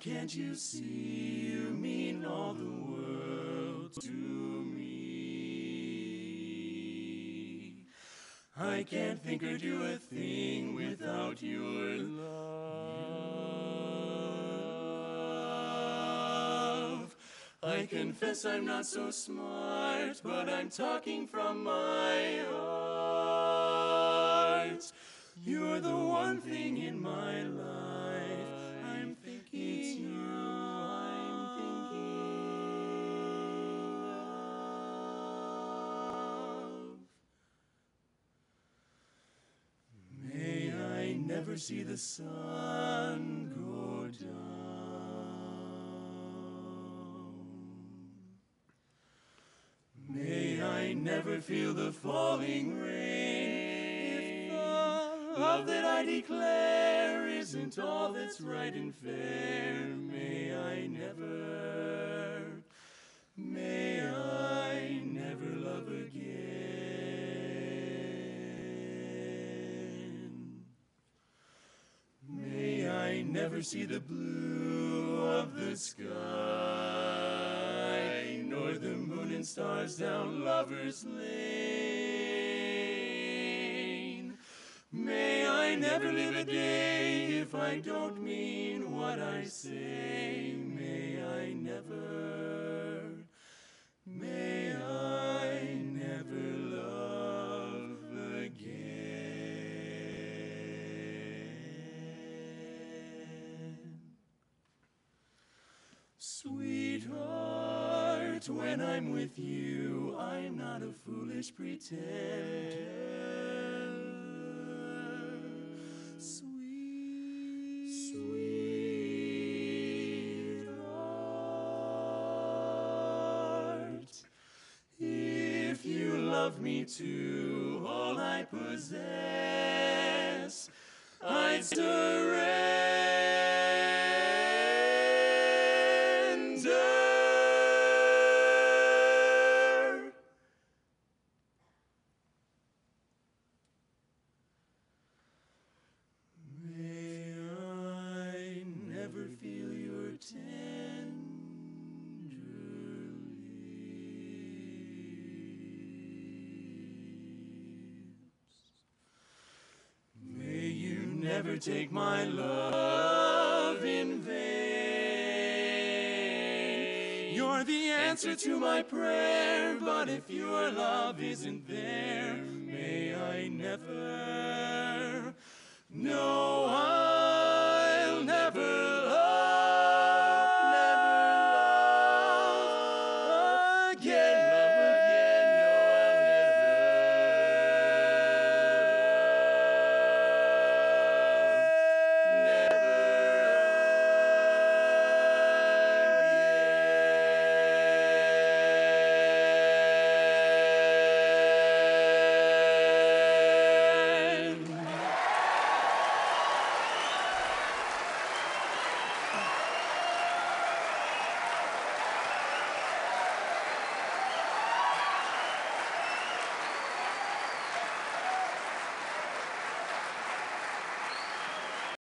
can't you see you mean all the world to me? I can't think or do a thing without your love. I confess I'm not so smart, but I'm talking from my heart. You're the one thing in my life I'm thinking of. May I never see the sun go down. May I never feel the falling rain. If the love that I declare isn't all that's right and fair, may I never love again. May I never see the blue of the sky, nor the moon and stars down Lover's Lane. May I never live a day if I don't mean what I say. May I never love again. Sweetheart, when I'm with you, I'm not a foolish pretender. Sweetheart, if you love me too, all I possess, I'd surrender. May I never feel your tender lips. May you never take my love in vain. You're the answer to my prayer, but if your love isn't there, may I never, no, I'll never